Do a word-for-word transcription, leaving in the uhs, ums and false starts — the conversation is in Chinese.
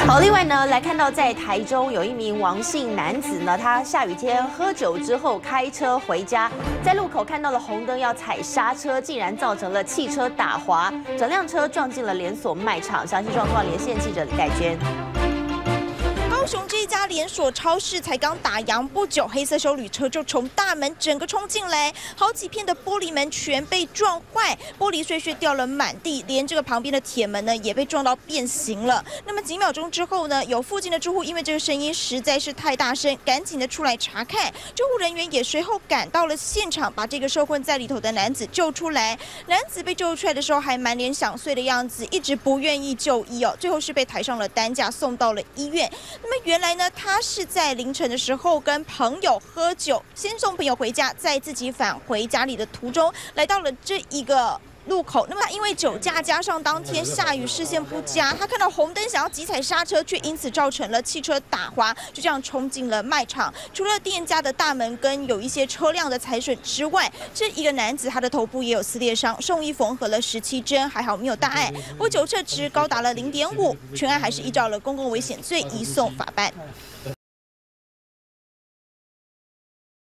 好，另外呢，来看到在台中有一名王姓男子呢，他下雨天喝酒之后开车回家，在路口看到了红灯要踩刹车，竟然造成了汽车打滑，整辆车撞进了连锁卖场。详细状况，连线记者李盖娟。 高雄这一家连锁超市才刚打烊不久，黑色休旅车就从大门整个冲进来，好几片的玻璃门全被撞坏，玻璃碎屑掉了满地，连这个旁边的铁门呢也被撞到变形了。那么几秒钟之后呢，有附近的住户因为这个声音实在是太大声，赶紧的出来查看，救护人员也随后赶到了现场，把这个受困在里头的男子救出来。男子被救出来的时候还满脸想碎的样子，一直不愿意就医哦，最后是被抬上了担架送到了医院。那么 原来呢，他是在凌晨的时候跟朋友喝酒，先送朋友回家，再自己返回家里的途中，来到了这一个 路口，那么他因为酒驾加上当天下雨视线不佳，他看到红灯想要急踩刹车，却因此造成了汽车打滑，就这样冲进了卖场。除了店家的大门跟有一些车辆的财损之外，这一个男子他的头部也有撕裂伤，送医缝合了十七针，还好没有大碍。不过酒测值高达了零点五，全案还是依照了公共危险罪移送法办。